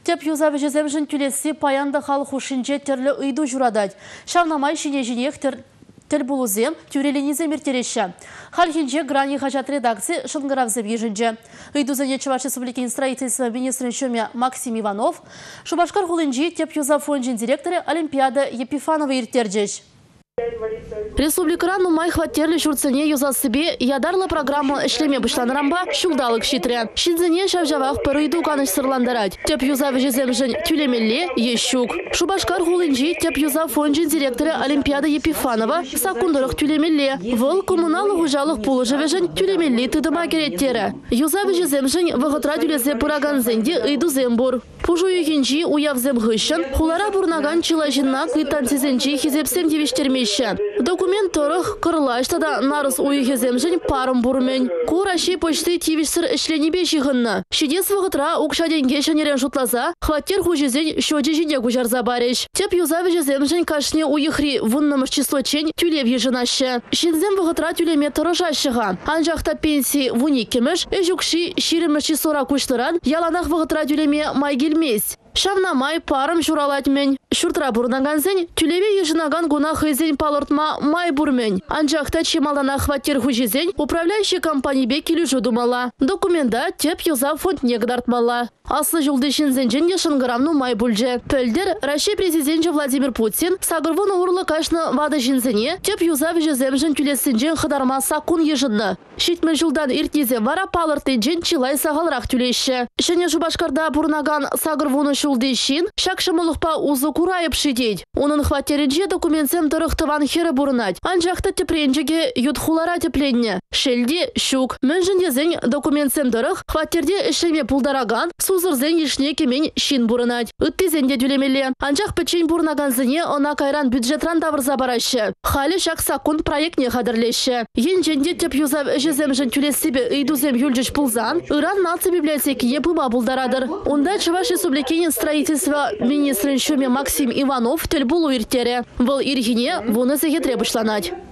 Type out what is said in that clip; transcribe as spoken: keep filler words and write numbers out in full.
Теп юзавы жеземжін түлесі паянда халық ушинже терлі ұйду журадад. Шавнамай шинежінех тіл болузем тюреленізе мертереші. Халхинже грани хажат редакции шылғыравзып ежінже. Ұйдузыне Чуваш Республикин строительства министрін шөме Максим Иванов, Шубашкар хулынжи теп юзав фонжин директоры Олимпиада Епифанова иртердеш. Республикарану май хваттерлі жүрціне юзасыбе ядарла программа ішлеме бұшланырамба шулдалық шитре. Шидзіне шавжавақ пырыйду каныш сырландарад. Теп юзавы жеземжін тюлемелле ещук. Шубашкар хулынжи теп юзав фонжин директоры Олимпиада Епифанова сакундырық тюлемелле. Выл коммуналы ғужалық пулы жевежін тюлемелле тыдыма кереттері. Юзавы жеземжін вғытра тюлезе пыраган-зенде ыйду зембур. Пужу юхинжи уявзем ғышын, хулара бурнаган чилажынна кыттан сезенжи хизепсем девиштермеші. Документ торых кырлаштада нарыс уйхеземжін парым бурмен. Кураши почты тивишсір ішленебе жиғынны. Шидес вғытра укшаденге шанерен жұтлаза, хваттер хужезен шоджи жине гужарза бареш. Теп юзавы жеземжін кашне уйхри вуннымыш число чен тюлев ежынашы. Шинзем вғытра тюлеме тұрыжашыға. Анжақта пенсии вуникемеш, эжукши ширимыш числора куштыран, яланақ вғытра тюлеме майгелмес. Шавнамай парым журалатмен. Шуртра бурнаганзен, тюлеве ежинаган гуна хызен палыртма май бурмен. Анжақта чемалана хваттер хужезен, управляющий компания бекелі жудумала. Документа теп юза фонд негдартмала. Аслы жылдышын зенжен ешынгырамну май бульже. Пөлдер, Россия президенті Владимир Путин, сагырвон урлы кашны вады жинзене, теп юза вежеземжен тюлесінжен хыдарма сакун ежынны. Шитмен жылдан иртнезен вара палыртынжен чилай сағалрақ тюлеші. Шыне Шубашкарда бурнаган сагырвоны шулдышын, шакшымылықпа узы курайып шидеть. Оның хваттерінже документсем тұрықтыван хері бурнать. Анжақта тепленжеге ютхулара тепленне. Шелде шук. Мөнжіндезен документсем тұрық, хваттерде ішеме пулдараган, сузырзен ешне кемен шин бурнать. Үттезенде дүлемелі. Анжақ печен бурнаганзыне она кайран бюджетран давырза барашы. Халі шак сакун проектне қадырлеші. Енженде теп юзав жеземжін түлесібе үйдузем юлжыш пулзан, Иран нация библиотекине пыма булдарадыр. Онда Чуваш Республикин строительства министрін шөме Максим Иванов тіл булу иртері. Выл иргине вуны зегетре бұшланать.